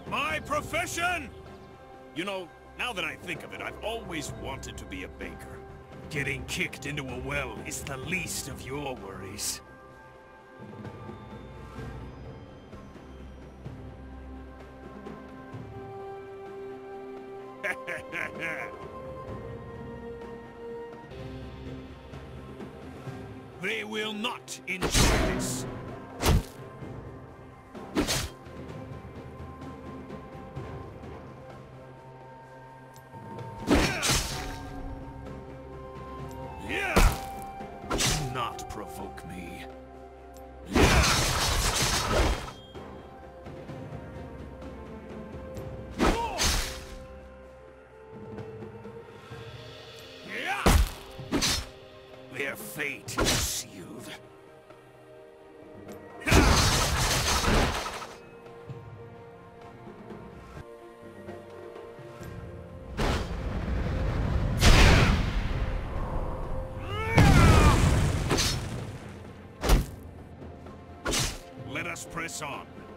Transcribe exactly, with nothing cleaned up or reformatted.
My profession! You know, now that I think of it, I've always wanted to be a baker. Getting kicked into a well is the least of your worries. They will not enjoy this. Do not provoke me. Their fate is sealed. Let us press on.